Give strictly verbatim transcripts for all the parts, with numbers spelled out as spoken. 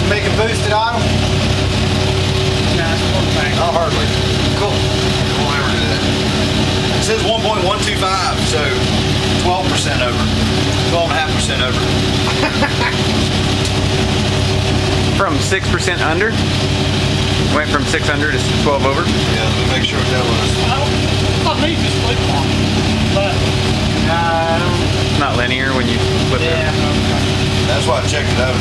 make a boosted idle? Nah, it's one thing. Not hardly. Cool. We'll never do that. It says one point one two five, so twelve percent over. twelve point five percent over. From six percent under? Went from six under to twelve over? Yeah, let me make sure what that was. I don't, I may just flip on it, but Nah, I don't. It's not linear when you flip yeah. it. That's why I checked it out.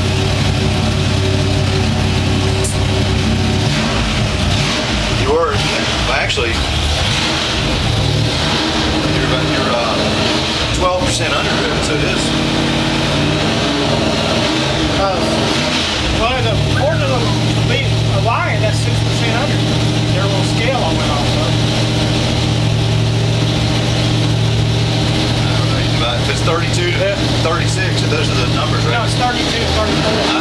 You were, well, actually, you're about, you're uh, twelve percent under it, so it is. Well, the according to the beat a lion, that's six percent under. Their little scale I went off of. If it's thirty-two to thirty-six, those are the numbers, No, right? it's thirty-two, thirty-four. I